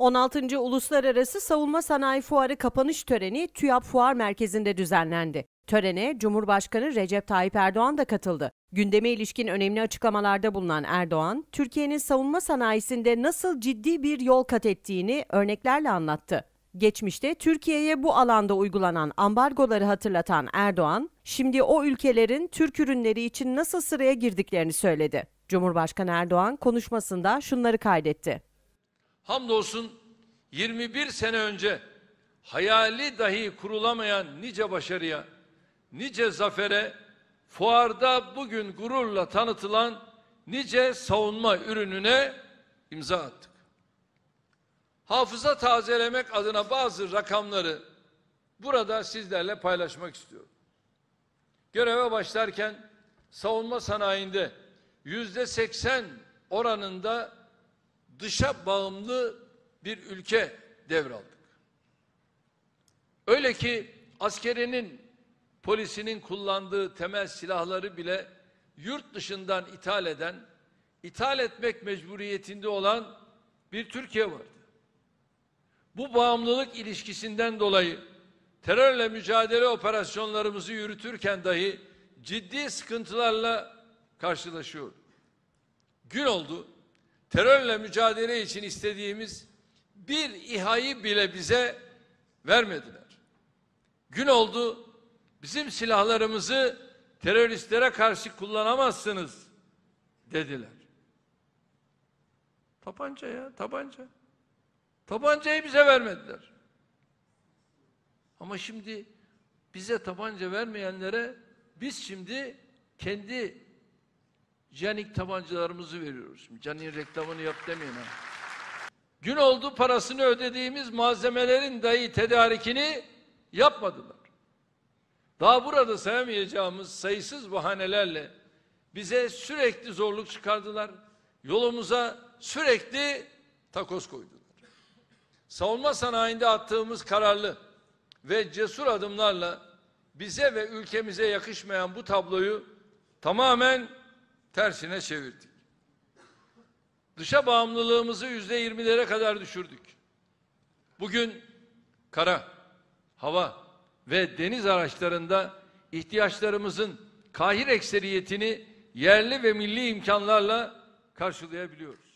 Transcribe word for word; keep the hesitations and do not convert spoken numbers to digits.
on altıncı. Uluslararası Savunma Sanayi Fuarı kapanış töreni TÜYAP Fuar Merkezi'nde düzenlendi. Törene Cumhurbaşkanı Recep Tayyip Erdoğan da katıldı. Gündeme ilişkin önemli açıklamalarda bulunan Erdoğan, Türkiye'nin savunma sanayisinde nasıl ciddi bir yol kat ettiğini örneklerle anlattı. Geçmişte Türkiye'ye bu alanda uygulanan ambargoları hatırlatan Erdoğan, şimdi o ülkelerin Türk ürünleri için nasıl sıraya girdiklerini söyledi. Cumhurbaşkanı Erdoğan konuşmasında şunları kaydetti. Hamdolsun yirmi bir sene önce hayali dahi kurulamayan nice başarıya, nice zafere, fuarda bugün gururla tanıtılan nice savunma ürününe imza attık. Hafıza tazelemek adına bazı rakamları burada sizlerle paylaşmak istiyorum. Göreve başlarken savunma sanayinde yüzde seksen oranında dışa bağımlı bir ülke devraldık. Öyle ki askerinin, polisinin kullandığı temel silahları bile yurt dışından ithal eden, ithal etmek mecburiyetinde olan bir Türkiye vardı. Bu bağımlılık ilişkisinden dolayı terörle mücadele operasyonlarımızı yürütürken dahi ciddi sıkıntılarla karşılaşıyorduk. Gün oldu, terörle mücadele için istediğimiz bir İHA'yı bile bize vermediler. Gün oldu, bizim silahlarımızı teröristlere karşı kullanamazsınız dediler. Tabanca ya, tabanca. Tabancayı bize vermediler. Ama şimdi bize tabanca vermeyenlere biz şimdi kendi Canik tabancalarımızı veriyoruz. Canik'in reklamını yap demeyin ha. Gün oldu, parasını ödediğimiz malzemelerin dahi tedarikini yapmadılar. Daha burada sayamayacağımız sayısız bahanelerle bize sürekli zorluk çıkardılar. Yolumuza sürekli takoz koydular. Savunma sanayinde attığımız kararlı ve cesur adımlarla bize ve ülkemize yakışmayan bu tabloyu tamamen tersine çevirdik. Dışa bağımlılığımızı yüzde yirmilere kadar düşürdük. Bugün kara, hava ve deniz araçlarında ihtiyaçlarımızın kahir ekseriyetini yerli ve milli imkanlarla karşılayabiliyoruz.